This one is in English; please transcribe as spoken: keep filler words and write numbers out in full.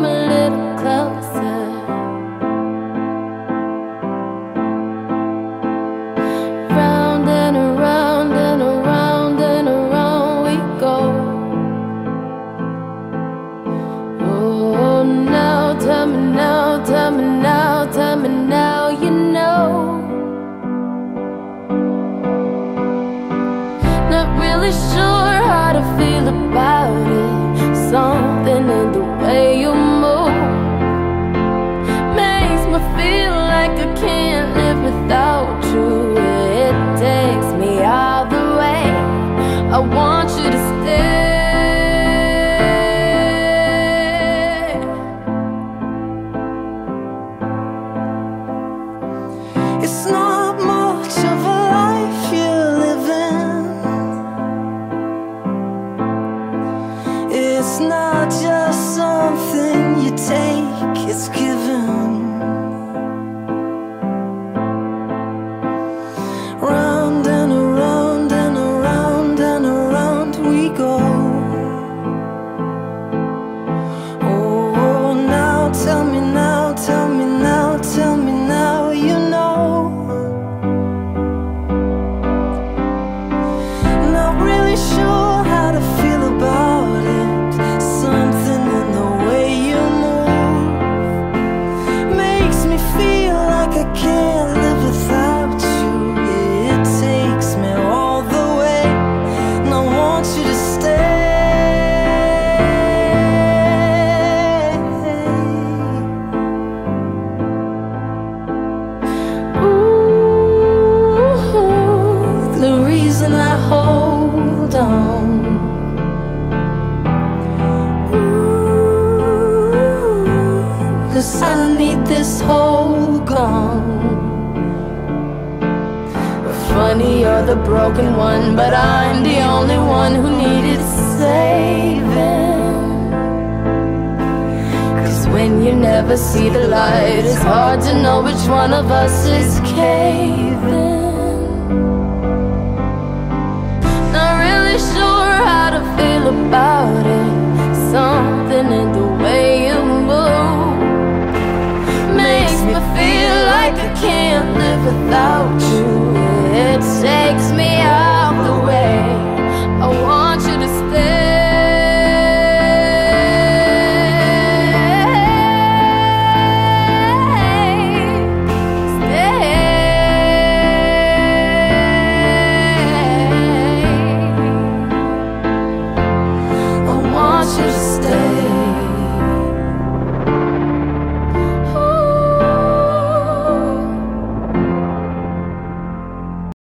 come a little closer. Round and around and around and around we go. Oh, now tell me now, tell me now, tell me now, you know. Not really sure how to feel about it. Something in the way you move makes me feel like I can't live without you. It takes me all the way. I want you to stay. It's not much of a life you're living. It's not just something you take, it's given. Round and around and around and around we go. Oh, now tell me now, tell me now, tell me now, you know. Not really sure how to feel about it. Something in the way you move makes me feel like I can't live without you. It takes me all the way, and I want you to stay. Ooh, the reason I hold on. Ooh, 'cause I need this whole gone. Funny, you're the broken one, but I'm the only one who needed saving. 'Cause when you never see the light, it's hard to know which one of us is caving. Not really sure how to feel about it.